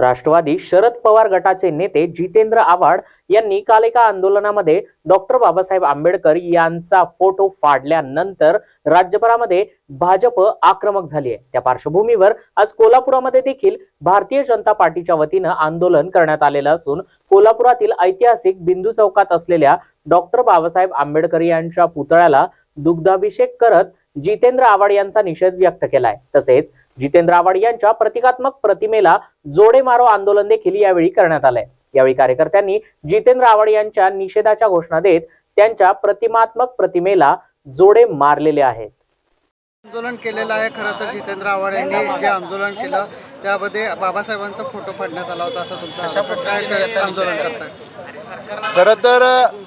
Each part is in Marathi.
राष्ट्रवादी शरद पवार गटाचे नेते जितेंद्र आव्हाड यांनी काल एका आंदोलनामध्ये डॉक्टर बाबासाहेब आंबेडकर यांचा फोटो फाडल्यानंतर राज्यभरामध्ये भाजप आक्रमक झाली आहे। त्या पार्श्वभूमीवर आज कोल्हापुरामध्ये देखील भारतीय जनता पार्टीच्या वतीने आंदोलन करण्यात आलेलं असून कोल्हापुरातील ऐतिहासिक बिंदू चौकात असलेल्या डॉक्टर बाबासाहेब आंबेडकर यांच्या पुतळ्याला दुग्धाभिषेक करत जितेंद्र आव्हाड यांचा निषेध व्यक्त केलाय। तसेच जितेंद्र आव्हाड यांच्या प्रतिकात्मक प्रतिमेला जोडे मारो आंदोलन देखील यावेळी करण्यात आले। यावेळी कार्यकर्त्यांनी जितेंद्र आव्हाड यांच्या निषेधाच्या घोषणा देत त्यांच्या प्रतिमात्मक प्रतिमेला जोडे मारलेले आहेत। आंदोलन केलेलं आहे। खरं तर जितेंद्र आव्हाड यांनी जे आंदोलन केलं त्यामध्ये बाबासाहेबांचा फोटो फाडण्यात आला होता, असं तुमचं अशा प्रकारे आंदोलन करताय। खरं तर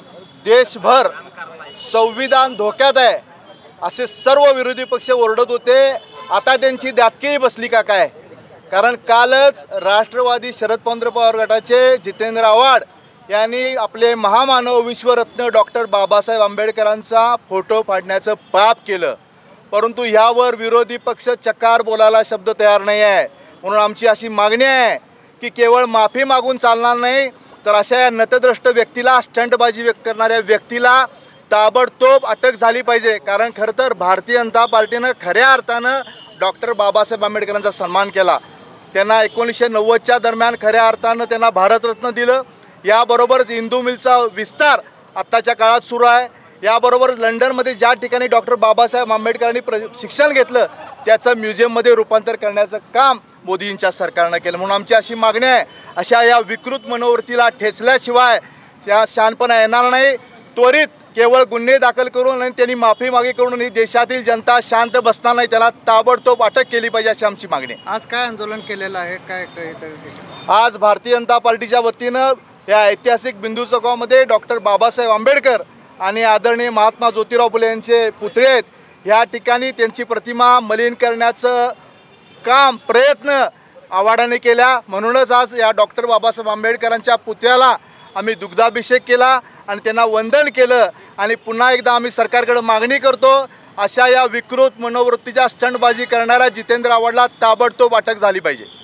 देशभर संविधान धोक्यात आहे असे सर्व विरोधी पक्ष ओरडत होते। आता त्यांची दातकेळी बसली का काय? कारण कालच राष्ट्रवादी शरद पवार गटाचे जितेंद्र आव्हाड यांनी आपले महामानव विश्वरत्न डॉक्टर बाबासाहेब आंबेडकरांचा फोटो फाडण्याचं पाप केलं, परंतु यावर विरोधी पक्ष चकार बोलायला शब्द तयार नाही आहे। म्हणून आमची अशी मागणी आहे की केवळ माफी मागून चालणार नाही, तर अशा या नतद्रष्ट व्यक्तीला, स्टंटबाजी व्यक्त करणाऱ्या व्यक्तीला ताबडतोब अटक झाली पाहिजे। कारण खरं तर भारतीय जनता पार्टीनं खऱ्या अर्थानं डॉक्टर बाबासाहेब आंबेडकरांचा सन्मान केला। त्यांना 1990च्या दरम्यान खऱ्या अर्थानं त्यांना भारतरत्न दिलं। याबरोबरच हिंदू मिलचा विस्तार आत्ताच्या काळात सुरू आहे। याबरोबरच लंडनमध्ये ज्या ठिकाणी डॉक्टर बाबासाहेब आंबेडकरांनी शिक्षण घेतलं त्याचं म्युझियममध्ये रूपांतर करण्याचं काम मोदींच्या सरकारनं केलं। म्हणून आमची अशी मागणी आहे, अशा या विकृत मनोवृत्तीला ठेचल्याशिवाय या शहाणपणा येणार नाही। त्वरित केवळ गुन्हे दाखल करून आणि त्यांनी माफी मागे करून ही देशातील जनता शांत बसणार नाही, त्याला ताबडतोब अटक केली पाहिजे अशी आमची मागणी। आज काय आंदोलन केलेलं आहे? काय आज भारतीय जनता पार्टीच्या वतीनं या ऐतिहासिक बिंदू चौकामध्ये डॉक्टर बाबासाहेब आंबेडकर आणि आदरणीय महात्मा ज्योतिराव फुले यांचे पुतळे आहेत, या ठिकाणी त्यांची प्रतिमा मलिन करण्याचं काम प्रयत्न आव्हाडाने केला। म्हणूनच आज या डॉक्टर बाबासाहेब आंबेडकरांच्या पुतळ्याला आम्ही दुग्धाभिषेक केला आणि त्यांना वंदन केलं। आणि पुन्हा एकदा आम्ही सरकारकडे मागणी करतो, अशा या विकृत मनोवृत्तीच्या स्टंटबाजी करणाऱ्या जितेंद्र आव्हाडला ताबडतोब अटक झाली पाहिजे।